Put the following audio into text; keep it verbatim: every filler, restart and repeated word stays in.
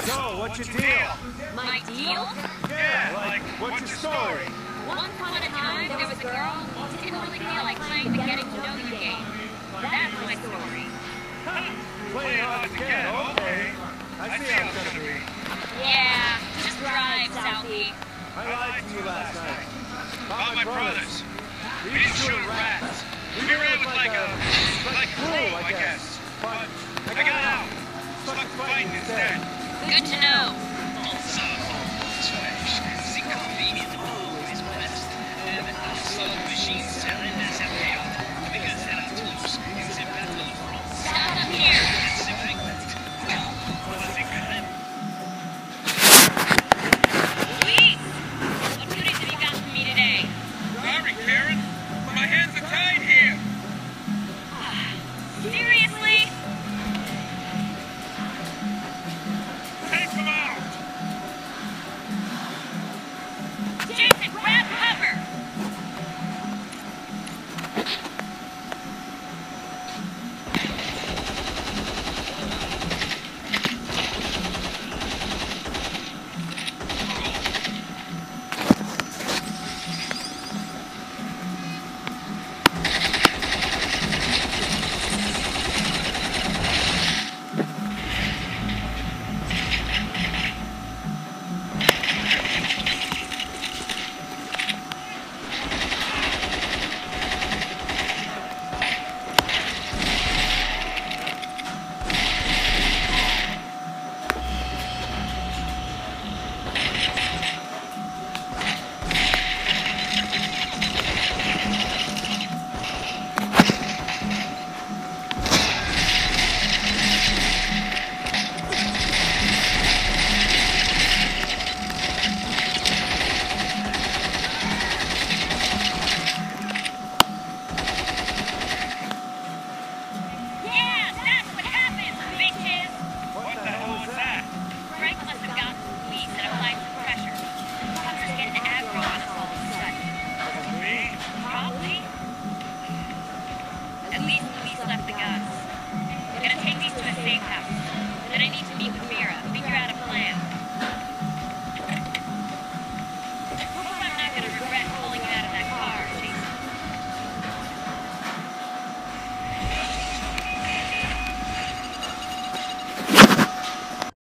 So, what's your deal? My deal? Yeah, like, what's your story? Once upon a time, there was a girl who didn't really feel like playing the getting to know you game. That's my story. Playing hard to get, okay. I see how it's gonna be. Yeah, just drive, Southie. I lied to you last night. About my brothers. We didn't shoot at rats. We ran with like a... like a crew, I guess. But I got out. Stuck fighting instead. Good to know. Stop up here. Luis, what goodies have you got for me today? Sorry, Karen. My hands are tied here. Seriously? Take them out. Jason, grab cover!